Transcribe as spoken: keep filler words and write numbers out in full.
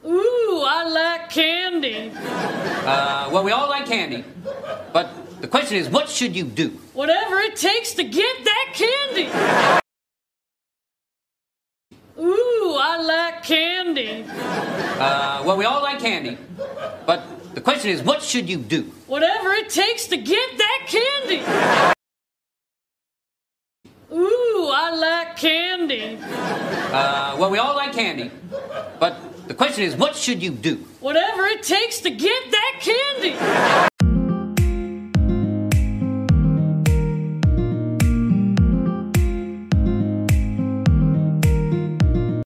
Ooh, I like candy. Uh, well, we all like candy, but the question is, what should you do? Whatever it takes to get that candy. Ooh, I like candy. Uh, well, we all like candy, but the question is, what should you do? Whatever it takes to get that candy. Ooh, I like candy. Uh, well, we all like candy, but the question is, what should you do? Whatever it takes to get that candy.